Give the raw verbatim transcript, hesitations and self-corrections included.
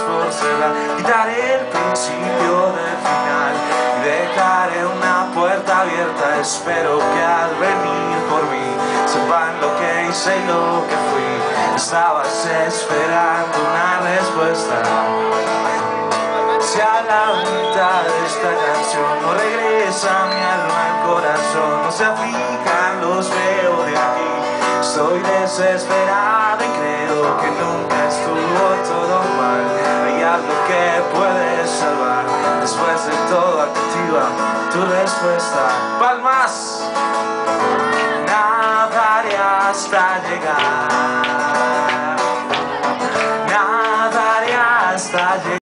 por cerrar. Quitaré el principio del final y dejaré una puerta abierta. Espero que al venir por mí sepan lo que hice y lo que fui. Estabas esperando una respuesta. Si a la mitad de esta canción no regresa mi alma al corazón, no se aplican, los veo de aquí. Estoy desesperado y creo que nunca estuvo todo mal. Hay algo que puedes salvar. Después de todo activa tu respuesta. Palmas. Nadaré hasta llegar. Nadaré hasta llegar.